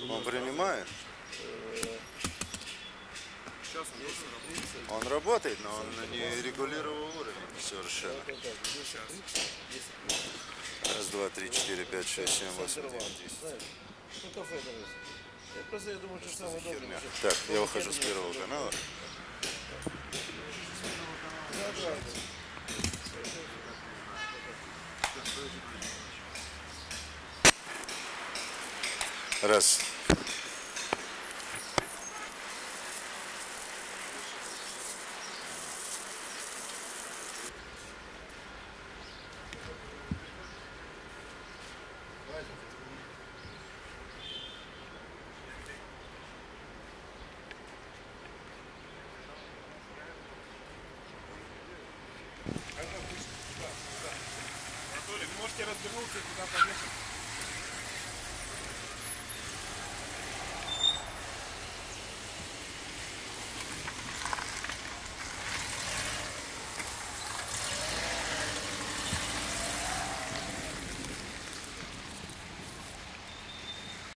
Он принимает? Он работает, но он не регулировал уровень совершенно. Раз, два, три, четыре, пять, шесть, семь, восемь, девять, десять. Что за херня? Так, я выхожу с первого канала. Раз.